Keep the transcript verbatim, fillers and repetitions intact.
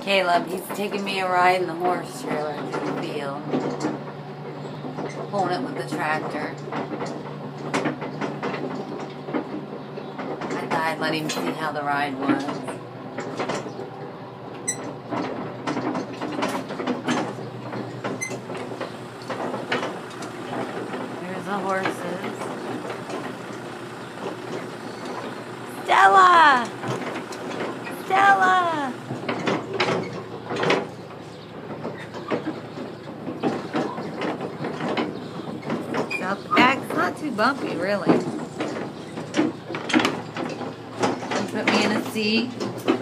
Caleb, he's taking me a ride in the horse trailer to the field. Pulling it with the tractor. I thought I'd let him see how the ride was. There's the horses. Stella! Stella! Out the back's not too bumpy, really. Put me in a seat.